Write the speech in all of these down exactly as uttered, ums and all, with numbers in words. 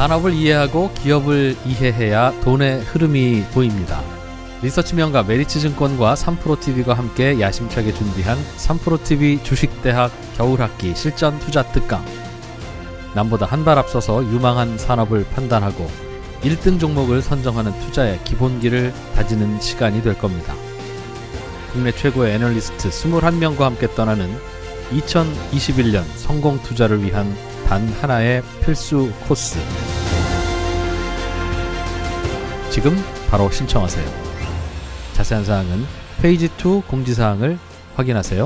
산업을 이해하고 기업을 이해해야 돈의 흐름이 보입니다. 리서치 명가 메리츠증권과 삼프로티비가 함께 야심차게 준비한 삼프로티비 주식대학 겨울학기 실전 투자 특강. 남보다 한 발 앞서서 유망한 산업을 판단하고 일 등 종목을 선정하는 투자의 기본기를 다지는 시간이 될 겁니다. 국내 최고의 애널리스트 이십일 명과 함께 떠나는 이천이십일 년 성공 투자를 위한 단 하나의 필수 코스. 지금 바로 신청하세요. 자세한 사항은 페이지 이 공지사항을 확인하세요.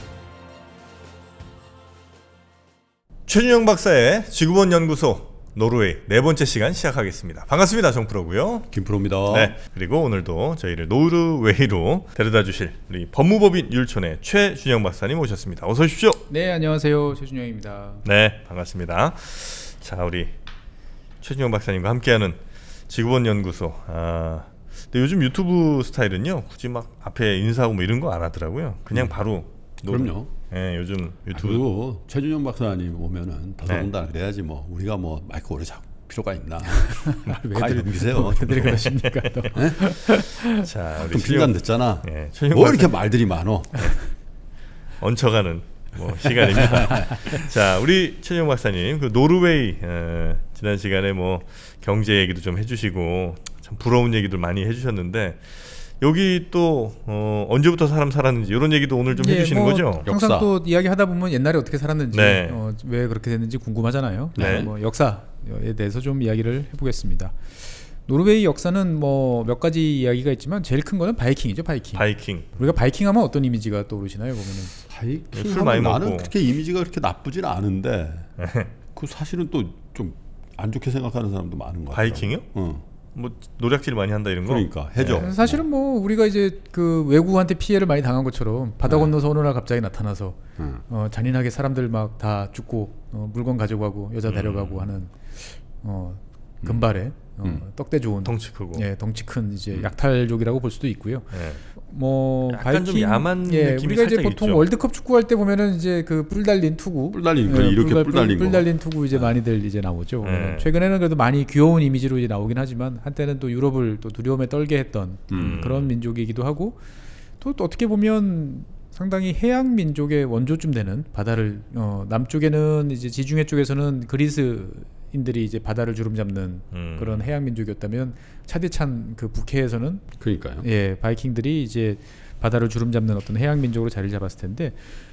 최준영 박사의 지구본 연구소 노르웨이 네 번째 시간 시작하겠습니다. 반갑습니다. 정프로고요. 김프로입니다. 네, 그리고 오늘도 저희를 노르웨이로 데려다 주실 우리 법무법인 율촌의 최준영 박사님 오셨습니다. 어서 오십시오. 네, 안녕하세요. 최준영입니다. 네, 반갑습니다. 자, 우리 최준영 박사님과 함께하는 지구본 연구소. 아, 근데 요즘 유튜브 스타일은요, 굳이 막 앞에 인사하고 뭐 이런 거 안 하더라고요. 그냥 바로 노르... 그럼요. 네, 요즘 유튜브. 아, 그리고 최준영 박사님 오면은 더더군다나 네. 그래야지 뭐 우리가 뭐 마이크 오래 잡을 필요가 있나? 왜 넘기세요? 그들이 그러십니까? 또. 네? 자, 우리 좀 필간 됐잖아. 네, 뭐 이렇게 말들이 많어? 네. 얹혀가는 뭐 시간입니다. 자, 우리 최준영 박사님 그 노르웨이 어, 지난 시간에 뭐 경제 얘기도 좀 해주시고 참 부러운 얘기들 많이 해주셨는데. 여기 또 어, 언제부터 사람 살았는지 이런 얘기도 오늘 좀 예, 해주시는 뭐 거죠? 항상 역사. 또 이야기 하다 보면 옛날에 어떻게 살았는지 네. 어, 왜 그렇게 됐는지 궁금하잖아요. 네. 뭐 역사에 대해서 좀 이야기를 해보겠습니다. 노르웨이 역사는 뭐 몇 가지 이야기가 있지만 제일 큰 거는 바이킹이죠. 바이킹. 바이킹. 우리가 바이킹 하면 어떤 이미지가 떠오르시나요? 보면은 바이킹 술 많이 나는 먹고. 그렇게 이미지가 그렇게 나쁘진 않은데 그 사실은 또 좀 안 좋게 생각하는 사람도 많은 것 같아요. 바이킹이요? 응. 뭐 노략질 많이 한다 이런 거? 그러니까 해줘. 네. 사실은 뭐 우리가 이제 그 외국한테 피해를 많이 당한 것처럼 바다 네. 건너서 어느 날 갑자기 나타나서 응. 어, 잔인하게 사람들 막 다 죽고 어, 물건 가져가고 여자 데려가고 음. 하는 어, 금발의 어, 음. 떡대 좋은 덩치 크고. 예, 덩치 큰 이제 음. 약탈족이라고 볼 수도 있고요. 네. 뭐 약간 바이킹 좀 야만 예, 느낌이 우리가 이제 살짝 보통 있죠. 월드컵 축구할 때 보면은 이제 그 뿔 달린 투구, 뿔 달린 거 예, 이렇게 뿔, 뿔 달린 뿔 거. 달린 투구 이제 네. 많이들 이제 나오죠. 네. 최근에는 그래도 많이 귀여운 이미지로 이제 나오긴 하지만 한때는 또 유럽을 또 두려움에 떨게 했던 음. 그런 민족이기도 하고 또, 또 어떻게 보면 상당히 해양 민족의 원조쯤 되는 바다를 어, 남쪽에는 이제 지중해 쪽에서는 그리스인들이 이제 바다를 주름잡는 음. 그런 해양 민족이었다면 차디찬 그 북해에서는 그러니까요. 예 바이킹들이 이제 바다를 주름잡는 어떤 해양 민족으로 자리를 잡았을 텐데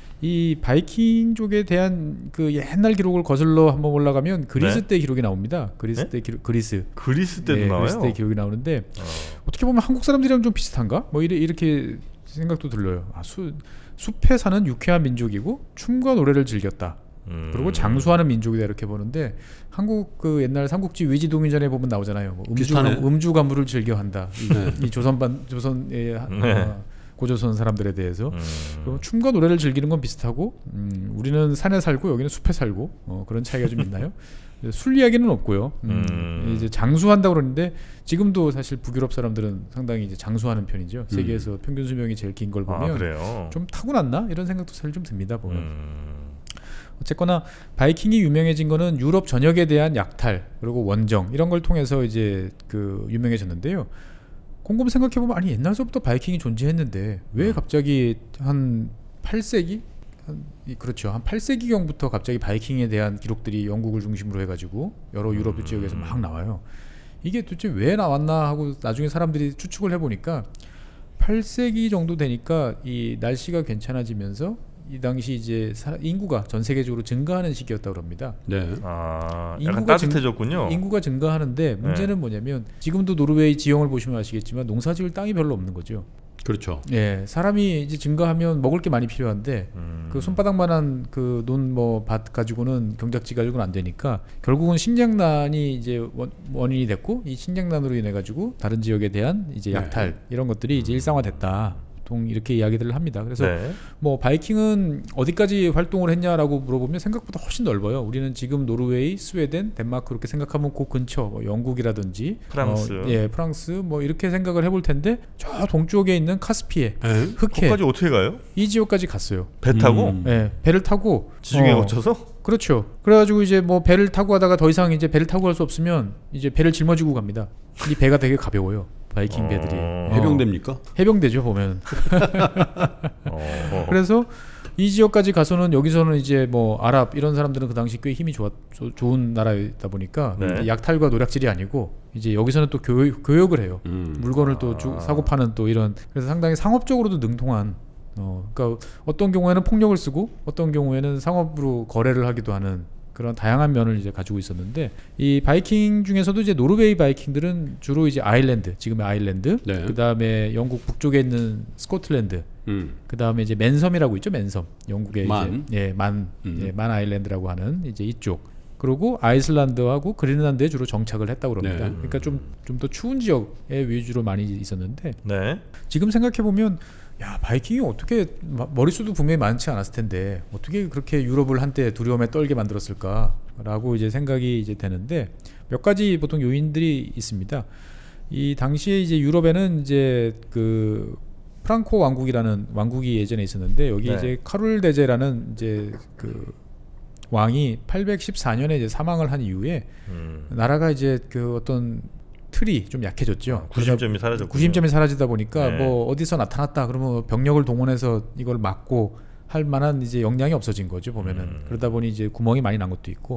이 바이킹족에 대한 그 옛날 기록을 거슬러 한번 올라가면 그리스 네? 때 기록이 나옵니다. 그리스 네? 때 기록, 그리스 그리스 때도 예, 나와요? 그리스 때 기록이 나오는데 어. 어떻게 보면 한국 사람들이랑 좀 비슷한가? 뭐 이래, 이렇게 생각도 들려요. 아, 수, 숲에 사는 유쾌한 민족이고 춤과 노래를 즐겼다. 음. 그리고 장수하는 민족이다 이렇게 보는데 한국 그 옛날 삼국지 위지동인전에 보면 나오잖아요. 뭐 음주 비슷하네. 음주 가무를 즐겨한다. 이, 네. 이 조선반 조선의 네. 어, 고조선 사람들에 대해서 음. 그리고 춤과 노래를 즐기는 건 비슷하고 음, 우리는 산에 살고 여기는 숲에 살고 어, 그런 차이가 좀 있나요? 술 이야기는 없고요. 음, 음. 이제 장수한다고 그러는데 지금도 사실 북유럽 사람들은 상당히 이제 장수하는 편이죠. 음. 세계에서 평균 수명이 제일 긴 걸 보면 아, 그래요? 좀 타고났나 이런 생각도 사실 좀 듭니다. 보면. 음. 어쨌거나 바이킹이 유명해진 거는 유럽 전역에 대한 약탈 그리고 원정 이런 걸 통해서 이제 그 유명해졌는데요. 곰곰 생각해 보면 아니 옛날서부터 바이킹이 존재했는데 왜 갑자기 한 팔 세기 한, 그렇죠 한 팔 세기경부터 갑자기 바이킹에 대한 기록들이 영국을 중심으로 해가지고 여러 유럽 음. 지역에서 막 나와요. 이게 도대체 왜 나왔나 하고 나중에 사람들이 추측을 해보니까 팔 세기 정도 되니까 이 날씨가 괜찮아지면서 이 당시 이제 사, 인구가 전 세계적으로 증가하는 시기였다고 합니다. 네. 아, 약간 인구가 따뜻해졌군요. 증, 인구가 증가하는데 문제는 네. 뭐냐면 지금도 노르웨이 지형을 보시면 아시겠지만 농사지을 땅이 별로 없는 거죠. 그렇죠. 예, 사람이 이제 증가하면 먹을 게 많이 필요한데 음. 그 손바닥만한 그 논 뭐 밭 가지고는 경작지 가지고는 안 되니까 결국은 식량난이 이제 원, 원인이 됐고 이 식량난으로 인해 가지고 다른 지역에 대한 이제 약탈 네. 이런 것들이 이제 일상화됐다. 보통 이렇게 이야기들을 합니다. 그래서 네. 뭐 바이킹은 어디까지 활동을 했냐라고 물어보면 생각보다 훨씬 넓어요. 우리는 지금 노르웨이, 스웨덴, 덴마크 그렇게 생각하면 그 근처 뭐 영국이라든지 프랑스. 어, 예, 프랑스 뭐 이렇게 생각을 해볼 텐데 저 동쪽에 있는 카스피해, 에? 흑해 거기까지 어떻게 가요? 이 지역까지 갔어요. 배 타고? 음. 예, 배를 타고 지중해 어, 거쳐서? 그렇죠. 그래가지고 이제 뭐 배를 타고 가다가 더 이상 이제 배를 타고 갈 수 없으면 이제 배를 짊어지고 갑니다. 이 배가 되게 가벼워요. 바이킹 배들이. 어. 어. 해병대입니까? 해병대죠 보면. 어. 그래서 이 지역까지 가서는 여기서는 이제 뭐 아랍 이런 사람들은 그 당시 꽤 힘이 좋았, 조, 좋은 나라이다 보니까 네. 약탈과 노략질이 아니고 이제 여기서는 또 교육, 교역을 해요. 음. 물건을 또 주, 사고 파는 또 이런 그래서 상당히 상업적으로도 능통한 어 그러니까 어떤 경우에는 폭력을 쓰고 어떤 경우에는 상업으로 거래를 하기도 하는 그런 다양한 면을 이제 가지고 있었는데 이 바이킹 중에서도 이제 노르웨이 바이킹들은 주로 이제 아일랜드 지금의 아일랜드 네. 그 다음에 영국 북쪽에 있는 스코틀랜드 음. 그 다음에 이제 맨섬이라고 있죠 맨섬 영국의 만. 이제 예만 음. 예, 만 아일랜드라고 하는 이제 이쪽 그리고 아이슬란드하고 그린란드에 주로 정착을 했다고 그럽니다. 네. 그러니까 좀 좀 더 추운 지역에 위주로 많이 있었는데 네. 지금 생각해 보면 야 바이킹이 어떻게 마- 머릿수도 분명히 많지 않았을 텐데 어떻게 그렇게 유럽을 한때 두려움에 떨게 만들었을까라고 이제 생각이 이제 되는데 몇 가지 보통 요인들이 있습니다. 이 당시에 이제 유럽에는 이제 그 프랑코 왕국이라는 왕국이 예전에 있었는데 여기 네. 이제 카룰 대제라는 이제 그 왕이 팔백십사 년에 이제 사망을 한 이후에 음. 나라가 이제 그 어떤 틀이 좀 약해졌죠. 구심점이 사라졌고. 구심점이 사라지다 보니까 네. 뭐 어디서 나타났다 그러면 병력을 동원해서 이걸 막고 할 만한 이제 역량이 없어진 거죠 보면은. 음. 그러다 보니 이제 구멍이 많이 난 것도 있고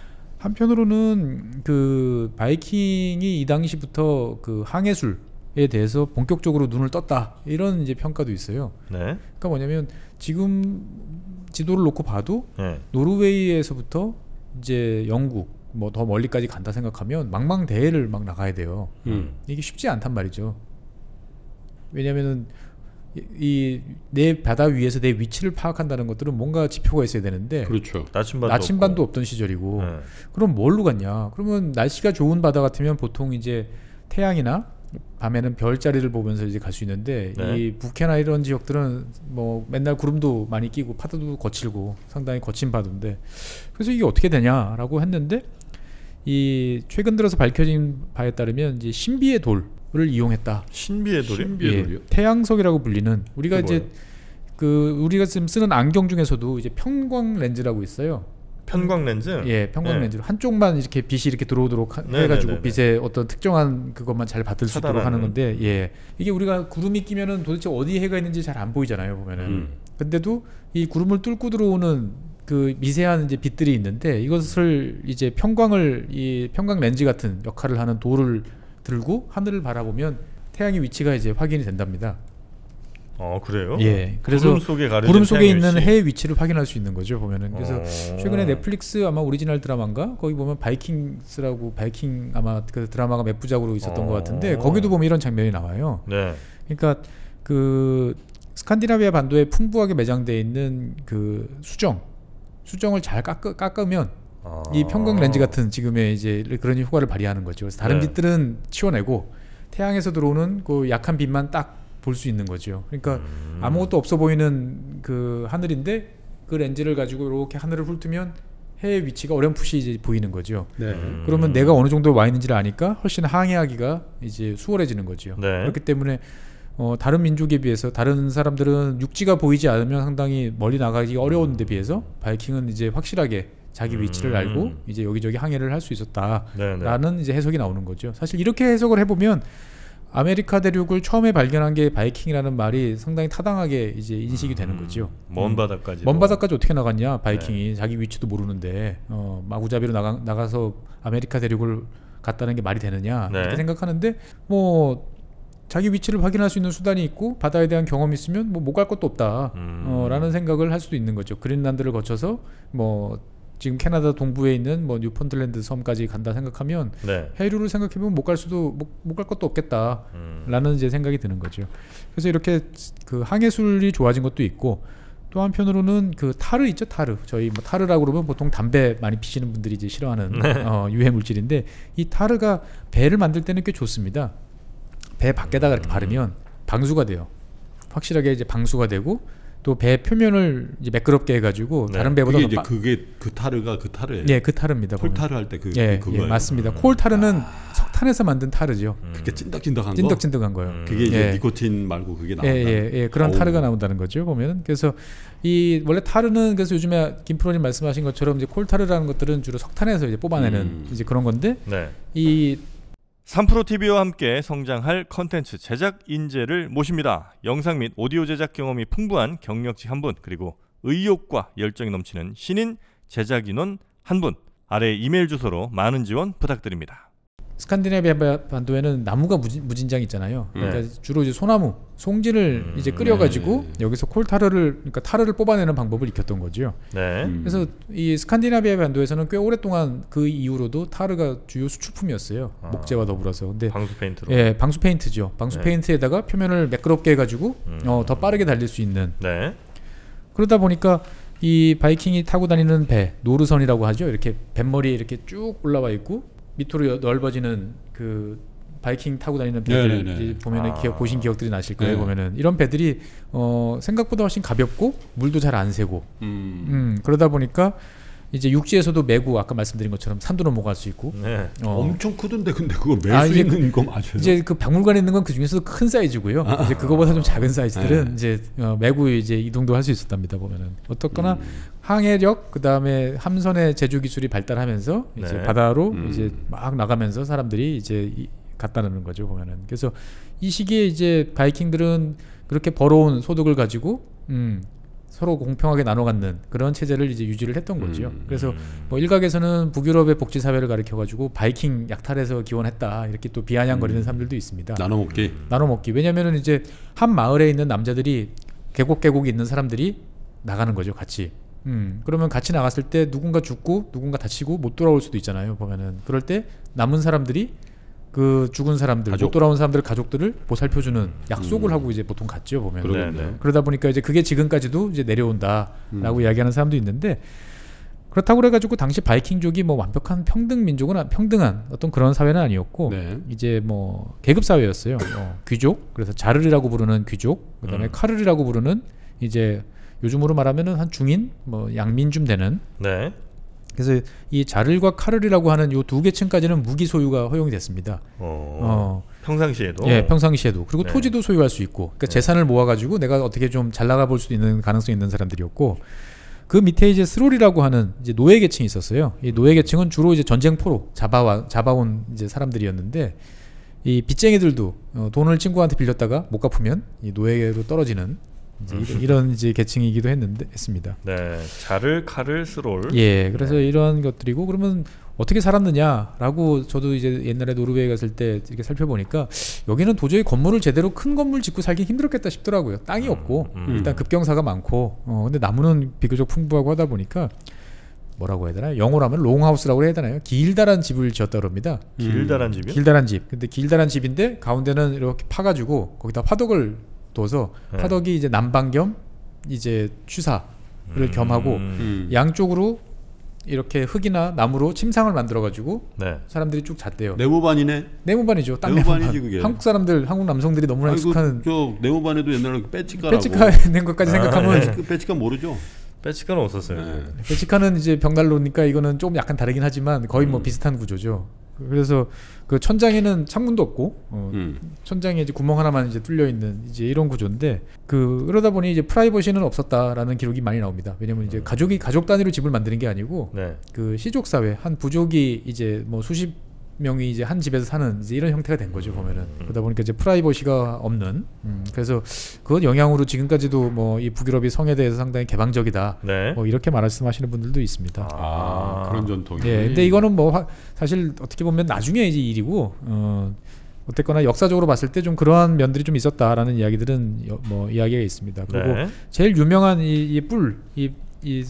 한편으로는 그 바이킹이 이 당시부터 그 항해술에 대해서 본격적으로 눈을 떴다 이런 이제 평가도 있어요. 네. 그러니까 뭐냐면 지금 지도를 놓고 봐도 네. 노르웨이에서부터 이제 영국 뭐 더 멀리까지 간다 생각하면 망망대해를 막 나가야 돼요. 음. 이게 쉽지 않단 말이죠. 왜냐하면은 이 내 바다 위에서 내 위치를 파악한다는 것들은 뭔가 지표가 있어야 되는데 그렇죠. 나침반도, 나침반도 없고. 없던 시절이고 네. 그럼 뭘로 갔냐? 그러면 날씨가 좋은 바다 같으면 보통 이제 태양이나 밤에는 별자리를 보면서 이제 갈 수 있는데 네. 이 북해나 이런 지역들은 뭐 맨날 구름도 많이 끼고 파도도 거칠고 상당히 거친 바다인데 그래서 이게 어떻게 되냐라고 했는데 이 최근 들어서 밝혀진 바에 따르면 이제 신비의 돌을 이용했다. 신비의 돌이. 신비의 예, 돌이요? 태양석이라고 불리는 우리가 그게 이제 그 우리가 지금 쓰는 안경 중에서도 이제 평광 렌즈라고 있어요. 편광 렌즈. 예, 평광 네. 렌즈로 한쪽만 이렇게 빛이 이렇게 들어오도록 하- 네, 해가지고 네, 네, 빛의 어떤 특정한 그것만 잘 받을 수 있도록 차단하는. 하는 건데, 예, 이게 우리가 구름이 끼면은 도대체 어디 해가 있는지 잘 안 보이잖아요, 보면은. 음. 근데도 이 구름을 뚫고 들어오는 그 미세한 이제 빛들이 있는데 이것을 이제 평광을 이 평광 렌즈 같은 역할을 하는 돌을 들고 하늘을 바라보면 태양의 위치가 이제 확인이 된답니다. 어 그래요? 예, 그래서 구름 속에 가려진 구름 속에 태양의 있는 위치. 해의 위치를 확인할 수 있는 거죠 보면은. 그래서 어. 최근에 넷플릭스 아마 오리지널 드라마인가 거기 보면 바이킹스라고 바이킹 아마 그 드라마가 몇 부작으로 있었던 어. 것 같은데 거기도 보면 이런 장면이 나와요. 네. 그러니까 그 스칸디나비아 반도에 풍부하게 매장되어 있는 그 수정 수정을 잘 깎으, 깎으면 아. 이 평광 렌즈 같은 지금의 이제 그런 효과를 발휘하는 거죠. 그래서 다른 네. 빛들은 치워내고 태양에서 들어오는 그 약한 빛만 딱 볼 수 있는 거죠. 그러니까 음. 아무것도 없어 보이는 그 하늘인데 그 렌즈를 가지고 이렇게 하늘을 훑으면 해의 위치가 어렴풋이 이제 보이는 거죠. 네. 음. 그러면 내가 어느 정도 와 있는지를 아니까 훨씬 항해하기가 이제 수월해지는 거죠. 네. 그렇기 때문에 어, 다른 민족에 비해서 다른 사람들은 육지가 보이지 않으면 상당히 멀리 나가기 어려운 데 비해서 바이킹은 이제 확실하게 자기 위치를 음. 알고 이제 여기저기 항해를 할 수 있었다라는 네네. 이제 해석이 나오는 거죠. 사실 이렇게 해석을 해보면 아메리카 대륙을 처음에 발견한 게 바이킹이라는 말이 상당히 타당하게 이제 인식이 되는 거죠. 먼 음. 바다까지. 먼 바다까지 어떻게 나갔냐 바이킹이 네. 자기 위치도 모르는데 어, 마구잡이로 나가, 나가서 아메리카 대륙을 갔다는 게 말이 되느냐 네. 이렇게 생각하는데 뭐 자기 위치를 확인할 수 있는 수단이 있고 바다에 대한 경험이 있으면 뭐 못 갈 것도 없다 음. 어, 라는 생각을 할 수도 있는 거죠. 그린란드를 거쳐서 뭐 지금 캐나다 동부에 있는 뭐 뉴펀틀랜드 섬까지 간다 생각하면 네. 해류를 생각해보면 못 갈 수도 못 갈 것도 없겠다 음. 라는 이제 생각이 드는 거죠. 그래서 이렇게 그 항해술이 좋아진 것도 있고 또 한편으로는 그 타르 있죠 타르 저희 뭐 타르라고 그러면 보통 담배 많이 피시는 분들이 이제 싫어하는 네. 어, 유해 물질인데 이 타르가 배를 만들 때는 꽤 좋습니다. 배 밖에다가 이렇게 음. 바르면 방수가 돼요. 확실하게 이제 방수가 되고 또 배 표면을 이제 매끄럽게 해가지고 네. 다른 배보다 그게 더 이제 빠... 그게 그 타르가 그 타르예요. 예, 그 타르입니다. 콜타르 할 때 그 예, 그거예요. 예, 맞습니다. 콜 타르는 석탄에서 만든 타르죠. 음. 그게 찐득찐득한 거. 찐득찐득한 거예요. 음. 그게 이제 예. 니코틴 말고 그게 예, 나온다. 예, 예, 그런 어우. 타르가 나온다는 거죠. 보면은 그래서 이 원래 타르는 그래서 요즘에 김프로님 말씀하신 것처럼 이제 콜 타르라는 것들은 주로 석탄에서 이제 뽑아내는 음. 이제 그런 건데 네. 이 삼프로티비와 함께 성장할 컨텐츠 제작 인재를 모십니다. 영상 및 오디오 제작 경험이 풍부한 경력직 한 분, 그리고 의욕과 열정이 넘치는 신인 제작 인원 한 분, 아래 이메일 주소로 많은 지원 부탁드립니다. 스칸디나비아 반도에는 나무가 무진, 무진장 있잖아요. 네. 그러니까 주로 이제 소나무, 송지를 음. 이제 끓여가지고 네. 여기서 콜타르를 그러니까 타르를 뽑아내는 방법을 익혔던 거죠. 네. 음. 그래서 이 스칸디나비아 반도에서는 꽤 오랫동안 그 이후로도 타르가 주요 수출품이었어요. 아. 목재와 더불어서. 근데 방수 페인트로. 예, 방수 페인트죠. 방수 네. 페인트에다가 표면을 매끄럽게 해가지고 음. 어, 더 빠르게 달릴 수 있는. 네. 그러다 보니까 이 바이킹이 타고 다니는 배, 노르선이라고 하죠. 이렇게 뱃머리에 이렇게 쭉 올라와 있고 밑으로 여- 넓어지는 그 바이킹 타고 다니는 배들 네네네. 이제 보면은 아. 기억 보신 기억들이 나실 거예요. 네. 보면은 이런 배들이 어, 생각보다 훨씬 가볍고 물도 잘 안 새고 음. 음, 그러다 보니까 이제 육지에서도 메고 아까 말씀드린 것처럼 산도 넘어갈 수 있고 네. 어, 엄청 크던데 근데 그거 멜 아, 수 이제 있는 거 맞아요? 이제 그 박물관에 있는 건 그 중에서도 큰 사이즈고요. 아, 이제 그거보다 좀 작은 사이즈들은 네. 이제 어, 메고 이제 이동도 할 수 있었답니다. 보면은 어떻거나 음. 항해력 그다음에 함선의 제조 기술이 발달하면서 이제 네. 바다로 음. 이제 막 나가면서 사람들이 이제 이, 갔다는 거죠. 보면은 그래서 이 시기에 이제 바이킹들은 그렇게 벌어온 소득을 가지고 음, 서로 공평하게 나눠 갖는 그런 체제를 이제 유지를 했던 거죠. 음. 그래서 뭐 일각에서는 북유럽의 복지 사회를 가리켜 가지고 바이킹 약탈에서 기원했다 이렇게 또 비아냥거리는 음. 사람들도 있습니다. 나눠 먹기. 나눠 먹기. 왜냐면은 이제 한 마을에 있는 남자들이 계곡 계곡이 있는 사람들이 나가는 거죠, 같이. 음. 그러면 같이 나갔을 때 누군가 죽고 누군가 다치고 못 돌아올 수도 있잖아요. 보면은 그럴 때 남은 사람들이 그 죽은 사람들, 가족. 못 돌아온 사람들 가족들을 보살펴주는 약속을 음. 하고 이제 보통 갔죠, 보면. 네, 그러겠네요. 네. 그러다 보니까 이제 그게 지금까지도 이제 내려온다라고 음. 이야기하는 사람도 있는데 그렇다고 그래가지고 당시 바이킹족이 뭐 완벽한 평등 민족은 아- 평등한 어떤 그런 사회는 아니었고 네. 이제 뭐 계급 사회였어요. 어, 귀족, 그래서 자르리라고 부르는 귀족, 그다음에 음. 카르리라고 부르는 이제 요즘으로 말하면은 한 중인, 뭐 양민쯤 되는. 네. 그래서 이 자르과 카르리라고 하는 요 두 계층까지는 무기 소유가 허용이 됐습니다. 어. 어, 평상시에도. 예, 평상시에도. 그리고 네. 토지도 소유할 수 있고, 그러니까 네. 재산을 모아가지고 내가 어떻게 좀 잘 나가 볼 수도 있는 가능성이 있는 사람들이었고, 그 밑에 이제 스롤이라고 하는 이제 노예 계층이 있었어요. 이 노예 계층은 주로 이제 전쟁포로 잡아와 잡아온 이제 사람들이었는데, 이 빚쟁이들도 어, 돈을 친구한테 빌렸다가 못 갚으면 이 노예로 떨어지는 이제 이런, 이런 이제 계층이기도 했는데 했습니다. 네. 자를, 칼을, 스롤. 예, 그래서 네. 이런 것들이고 그러면 어떻게 살았느냐라고 저도 이제 옛날에 노르웨이 갔을 때 이렇게 살펴보니까 여기는 도저히 건물을 제대로 큰 건물 짓고 살기 힘들었겠다 싶더라고요. 땅이 음, 없고 음. 일단 급경사가 많고 어 근데 나무는 비교적 풍부하고 하다 보니까 뭐라고 해야 되나요? 영어로 하면 롱하우스라고 해야 되나요? 길다란 집을 지었다 그럽니다. 길다란 집이요? 길다란 집. 근데 길다란 집인데 가운데는 이렇게 파가지고 거기다 화덕을 둬서 네. 화덕이 이제 난방 겸 이제 취사를 음. 겸하고 음. 양쪽으로 이렇게 흙이나 나무로 침상을 만들어 가지고 네. 사람들이 쭉 잤대요. 네모반이네. 네모반이죠. 딱 네모반이지, 네모반. 그게. 한국 사람들, 한국 남성들이 너무나 아이고, 익숙한 저 네모반에도 옛날에 배치카라고. 배치카 있는 것까지 생각하면 배치카, 배치카 모르죠? 배치카는 없었어요. 네. 배치카는 이제 벽난로니까 이거는 조금 약간 다르긴 하지만 거의 뭐 음. 비슷한 구조죠. 그래서 그 천장에는 창문도 없고 어, 음. 천장에 이제 구멍 하나만 이제 뚫려 있는 이제 이런 구조인데 그 그러다 보니 이제 프라이버시는 없었다라는 기록이 많이 나옵니다. 왜냐면 이제 가족이 가족 단위로 집을 만드는 게 아니고 네. 그 시족 사회 한 부족이 이제 뭐 수십 명이 이제 한 집에서 사는 이제 이런 형태가 된 거죠 보면은. 그러다 보니까 이제 프라이버시가 없는 음, 그래서 그것 영향으로 지금까지도 뭐 이 북유럽이 성에 대해서 상당히 개방적이다 네. 뭐 이렇게 말씀하시는 분들도 있습니다. 아, 그런 전통이. 예, 근데 이거는 뭐 화, 사실 어떻게 보면 나중에 이제 일이고 어, 어쨌거나 역사적으로 봤을 때 좀 그러한 면들이 좀 있었다라는 이야기들은 여, 뭐 이야기가 있습니다. 그리고 네. 제일 유명한 이 뿔, 이, 이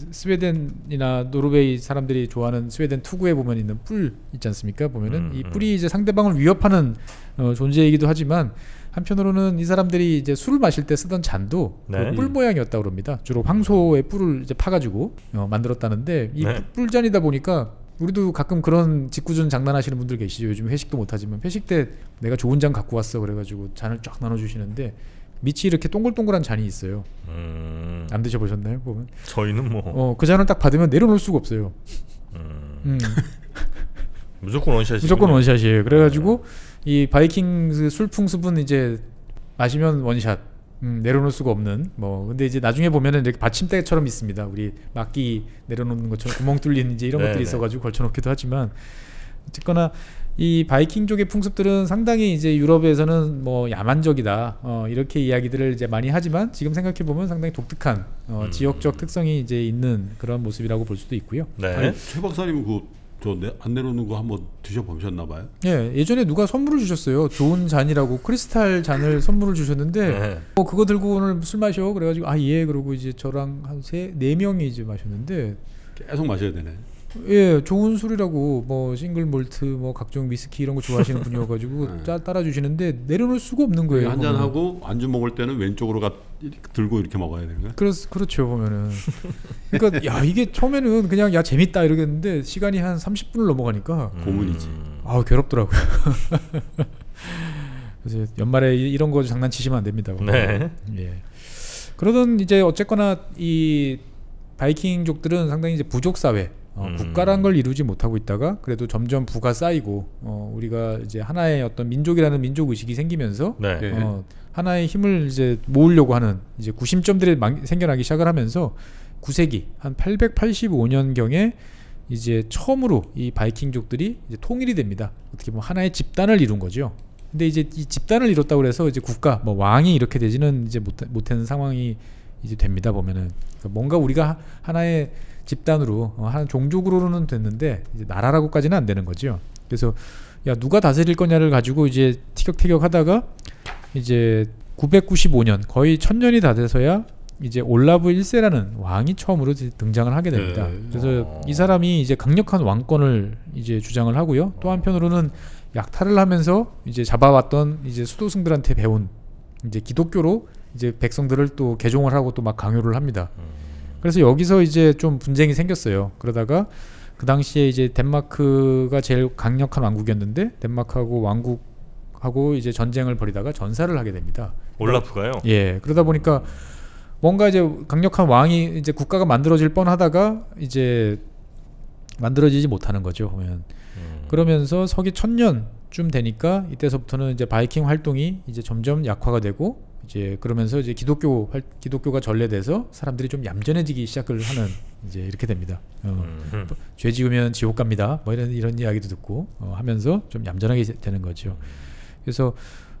스웨덴이나 노르웨이 사람들이 좋아하는 스웨덴 투구에 보면 있는 뿔 있지 않습니까? 보면은 음, 이 음. 뿔이 이제 상대방을 위협하는 어, 존재이기도 하지만 한편으로는 이 사람들이 이제 술을 마실 때 쓰던 잔도 네. 그 뿔 모양이었다고 그럽니다. 주로 황소의 뿔을 이제 파가지고 어, 만들었다는데 이 네. 뿔잔이다 보니까 우리도 가끔 그런 짓궂은 장난하시는 분들 계시죠. 요즘 회식도 못하지만 회식 때 내가 좋은 잔 갖고 왔어 그래가지고 잔을 쫙 나눠주시는데 밑이 이렇게 동글동글한 잔이 있어요. 음. 안 드셔보셨나요? 보면. 저희는 뭐 어, 그 잔을 딱 받으면 내려놓을 수가 없어요. 음. 음. 무조건 원샷이 무조건 원샷이에요. 그래가지고 이 바이킹 술풍습은 이제 마시면 원샷. 음, 내려놓을 수가 없는 뭐 근데 이제 나중에 보면은 이렇게 받침대처럼 있습니다. 우리 막기 내려놓는 것처럼 구멍 뚫린 이제 이런 것들이 있어가지고 걸쳐놓기도 하지만 어쨌거나 이 바이킹족의 풍습들은 상당히 이제 유럽에서는 뭐 야만적이다 어, 이렇게 이야기들을 이제 많이 하지만 지금 생각해 보면 상당히 독특한 어, 음. 지역적 특성이 이제 있는 그런 모습이라고 볼 수도 있고요. 네. 아니, 최 박사님은 그 저 안 내려놓는 거 한번 드셔보셨나 봐요? 예, 예전에 누가 선물을 주셨어요. 좋은 잔이라고 크리스탈 잔을 선물을 주셨는데 네. 뭐 그거 들고 오늘 술 마셔 그래가지고 아 예 그러고 이제 저랑 한 세 네 명이 이제 마셨는데 계속 마셔야 되네. 예 좋은 술이라고 뭐 싱글 몰트 뭐 각종 위스키 이런 거 좋아하시는 분이어가지고 네. 따, 따라 주시는데 내려놓을 수가 없는 거예요. 한 잔 하고 안주 먹을 때는 왼쪽으로 가 들고 이렇게 먹어야 되는 거야? 그렇 그렇죠 보면은. 그러니까 야 이게 처음에는 그냥 야 재밌다 이러겠는데 시간이 한 삼십 분을 넘어가니까 고문이지. 음. 아 괴롭더라고요. 그래서 연말에 이- 이런 거 장난치시면 안 됩니다. 네. 예. 그러던 이제 어쨌거나 이 바이킹족들은 상당히 이제 부족 사회, 어, 음. 국가란 걸 이루지 못하고 있다가 그래도 점점 부가 쌓이고 어, 우리가 이제 하나의 어떤 민족이라는 민족 의식이 생기면서 네. 예. 어, 하나의 힘을 이제 모으려고 하는 이제 구심점들이 막 생겨나기 시작을 하면서 구 세기 한 팔백팔십오 년 경에 이제 처음으로 이 바이킹족들이 이제 통일이 됩니다. 어떻게 보면 하나의 집단을 이룬 거죠. 근데 이제 이 집단을 이뤘다고 해서 이제 국가 뭐 왕이 이렇게 되지는 이제 못 못하는 상황이 이제 됩니다. 보면은 그러니까 뭔가 우리가 하- 하나의 집단으로 어, 한 종족으로는 됐는데 이제 나라라고까지는 안 되는 거죠. 그래서 야 누가 다스릴 거냐를 가지고 이제 티격태격하다가 이제 구백구십오 년 거의 천 년이 다 돼서야 이제 올라프 일 세라는 왕이 처음으로 이제 등장을 하게 됩니다. 네. 그래서 어. 이 사람이 이제 강력한 왕권을 이제 주장을 하고요. 또 한편으로는 약탈을 하면서 이제 잡아왔던 이제 수도승들한테 배운 이제 기독교로 이제 백성들을 또 개종을 하고 또 막 강요를 합니다. 그래서 여기서 이제 좀 분쟁이 생겼어요. 그러다가 그 당시에 이제 덴마크가 제일 강력한 왕국이었는데 덴마크하고 왕국하고 이제 전쟁을 벌이다가 전사를 하게 됩니다. 올라프가요? 예, 그러다 보니까 뭔가 이제 강력한 왕이 이제 국가가 만들어질 뻔하다가 이제 만들어지지 못하는 거죠. 보면 음. 그러면서 서기 천년쯤 되니까 이때서부터는 이제 바이킹 활동이 이제 점점 약화가 되고 이제 그러면서 이제 기독교 활, 기독교가 전래돼서 사람들이 좀 얌전해지기 시작을 하는 이제 이렇게 됩니다. 어, 음. 죄 지으면 지옥 갑니다. 뭐 이런 이런 이야기도 듣고 어, 하면서 좀 얌전하게 되는 거죠. 그래서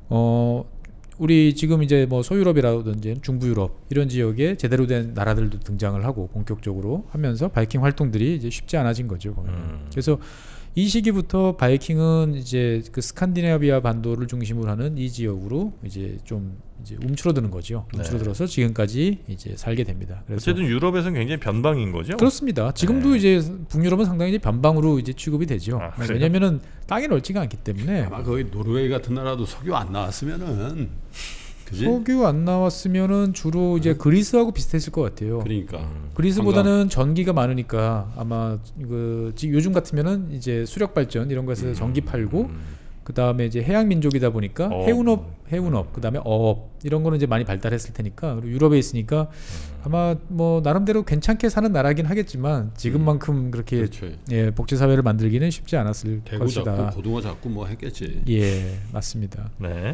어 우리 지금 이제 뭐 소유럽이라든지 중부 유럽 이런 지역에 제대로 된 나라들도 등장을 하고 본격적으로 하면서 바이킹 활동들이 이제 쉽지 않아진 거죠. 보면. 음. 그래서 이 시기부터 바이킹은 이제 그 스칸디나비아 반도를 중심으로 하는 이 지역으로 이제 좀 이제 움츠러드는 거죠. 네. 움츠러들어서 지금까지 이제 살게 됩니다. 그래서 어쨌든 유럽에서는 굉장히 변방인 거죠? 그렇습니다. 지금도 네. 이제 북유럽은 상당히 이제 변방으로 이제 취급이 되죠. 아, 그래요? 왜냐면은 땅이 넓지가 않기 때문에 아마 거기 노르웨이 같은 나라도 석유 안 나왔으면은 그지? 석유 안 나왔으면은 주로 이제 그리스하고 비슷했을 것 같아요. 그러니까 음. 그리스보다는 전기가 많으니까 아마 그 지금 요즘 같으면은 이제 수력 발전 이런 거에서 전기 팔고 음. 그 다음에 이제 해양 민족이다 보니까 어업. 해운업, 해운업, 그 다음에 어업 이런 거는 이제 많이 발달했을 테니까 그리고 유럽에 있으니까 아마 뭐 나름대로 괜찮게 사는 나라긴 하겠지만 지금만큼 그렇게 그렇죠. 예 복지 사회를 만들기는 쉽지 않았을 대구 것이다. 잡고 고등어 잡고 뭐 했겠지. 예, 맞습니다. 네.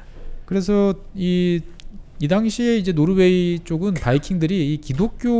그래서 이, 이 당시에 이제 노르웨이 쪽은 바이킹들이 이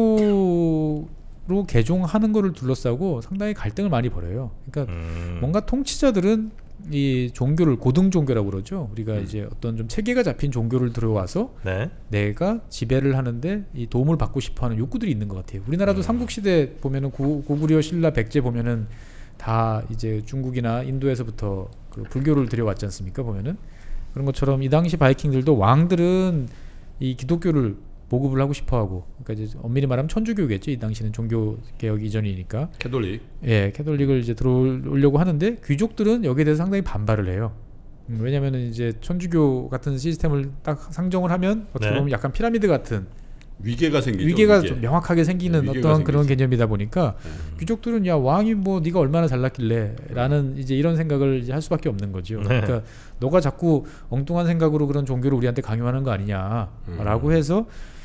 기독교로 개종하는 거를 둘러싸고 상당히 갈등을 많이 벌여요. 그러니까 음. 뭔가 통치자들은 이 종교를 고등 종교라고 그러죠. 우리가 음. 이제 어떤 좀 체계가 잡힌 종교를 들어와서 네. 내가 지배를 하는데 이 도움을 받고 싶어하는 욕구들이 있는 것 같아요. 우리나라도 음. 삼국시대 보면은 고, 고구려 신라 백제 보면은 다 이제 중국이나 인도에서부터 그 불교를 들여왔지 않습니까? 보면은 그런 것처럼 이 당시 바이킹들도 왕들은 이 기독교를 보급을 하고 싶어하고, 그러니까 이제 엄밀히 말하면 천주교겠죠. 이 당시는 종교 개혁 이전이니까. 캐톨릭. 예, 캐톨릭을 이제 들어오려고 하는데 귀족들은 여기에 대해서 상당히 반발을 해요. 음, 왜냐하면 이제 천주교 같은 시스템을 딱 상정을 하면 어떻게 네. 보면 약간 피라미드 같은 위계가 생기죠. 위계가 위계. 좀 명확하게 생기는 네, 어떤 그런 생기죠. 개념이다 보니까 네. 귀족들은 야 왕이 뭐 네가 얼마나 잘났길래라는 이제 이런 생각을 이제 할 수밖에 없는 거죠. 네. 그러니까 너가 자꾸 엉뚱한 생각으로 그런 종교를 우리한테 강요하는 거 아니냐라고 음. 해서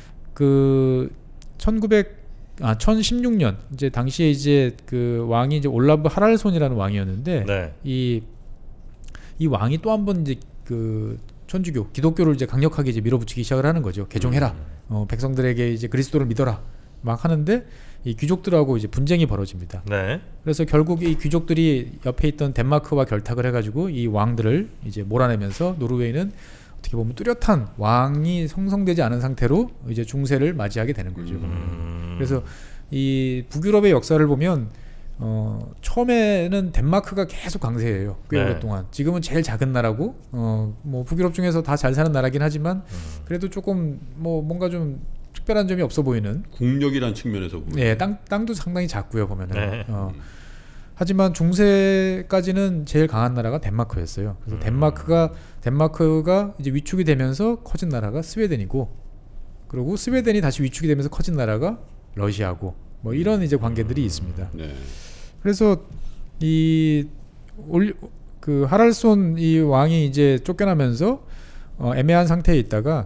그 천구백 아 천십육 년 이제 당시에 이제 그 왕이 이제 올라프 하랄손이라는 왕이었는데 네. 이 이 왕이 또 한 번 이제 그 천주교 기독교를 이제 강력하게 이제 밀어붙이기 시작을 하는 거죠. 개종해라. 음. 어, 백성들에게 이제 그리스도를 믿어라. 막 하는데 이 귀족들하고 이제 분쟁이 벌어집니다. 네. 그래서 결국 이 귀족들이 옆에 있던 덴마크와 결탁을 해가지고 이 왕들을 이제 몰아내면서 노르웨이는 어떻게 보면 뚜렷한 왕이 형성되지 않은 상태로 이제 중세를 맞이하게 되는 거죠. 음. 그래서 이 북유럽의 역사를 보면 어, 처음에는 덴마크가 계속 강세예요. 꽤 네. 오랫동안. 지금은 제일 작은 나라고 어, 뭐 북유럽 중에서 다 잘 사는 나라긴 하지만 음. 그래도 조금 뭐 뭔가 좀 특별한 점이 없어 보이는. 국력이란 측면에서 보면 네, 땅 땅도 상당히 작고요 보면은. 네. 어. 하지만 중세까지는 제일 강한 나라가 덴마크였어요. 그래서 음. 덴마크가 덴마크가 이제 위축이 되면서 커진 나라가 스웨덴이고, 그리고 스웨덴이 다시 위축이 되면서 커진 나라가 러시아고, 뭐 이런 이제 관계들이 있습니다. 네. 그래서 이 올 그 하랄손 이 왕이 이제 쫓겨나면서 어, 애매한 상태에 있다가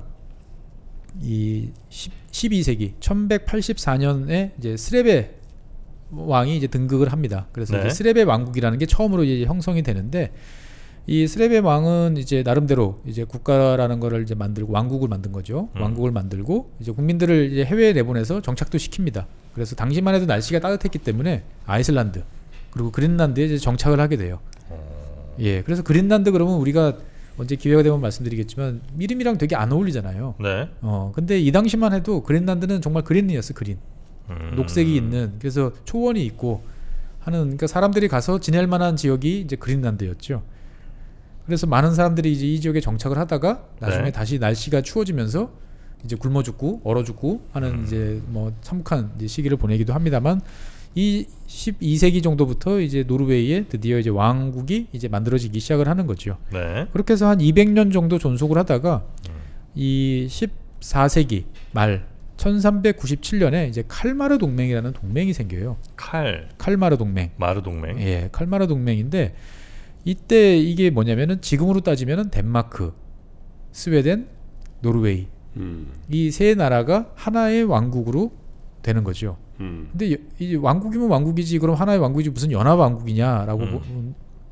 이 십이 세기 천백팔십사 년에 이제 스레베 왕이 이제 등극을 합니다. 그래서 네. 이제 스레베 왕국이라는 게 처음으로 이제 형성이 되는데, 이 스레베 왕은 이제 나름대로 이제 국가라는 거를 이제 만들고 왕국을 만든 거죠. 음. 왕국을 만들고 이제 국민들을 이제 해외에 내보내서 정착도 시킵니다. 그래서 당시만 해도 날씨가 따뜻했기 때문에 아이슬란드 그리고 그린란드에 이제 정착을 하게 돼요. 어. 예, 그래서 그린란드 그러면 우리가 언제 기회가 되면 말씀드리겠지만 이름이랑 되게 안 어울리잖아요. 네. 어, 근데 이 당시만 해도 그린란드는 정말 그린이었어, 그린. 음. 녹색이 있는, 그래서 초원이 있고 하는, 그러니까 사람들이 가서 지낼 만한 지역이 이제 그린란드였죠. 그래서 많은 사람들이 이제 이 지역에 정착을 하다가 나중에 네. 다시 날씨가 추워지면서 이제 굶어 죽고 얼어 죽고 하는 음. 이제 뭐 참혹한 이제 시기를 보내기도 합니다만, 이 십이 세기 정도부터 이제 노르웨이에 드디어 이제 왕국이 이제 만들어지기 시작을 하는 거죠. 네. 그렇게 해서 한 이백 년 정도 존속을 하다가 음. 이 십사 세기 말 천삼백구십칠 년에 이제 칼마르 동맹이라는 동맹이 생겨요. 칼 칼마르 동맹. 마르 동맹. 예, 칼마르 동맹인데 이때 이게 뭐냐면은 지금으로 따지면은 덴마크, 스웨덴, 노르웨이 음. 이 세 나라가 하나의 왕국으로 되는 거죠. 음. 근데 여- 이 왕국이면 왕국이지 그럼 하나의 왕국이지 무슨 연합 왕국이냐라고 음. 뭐, 음,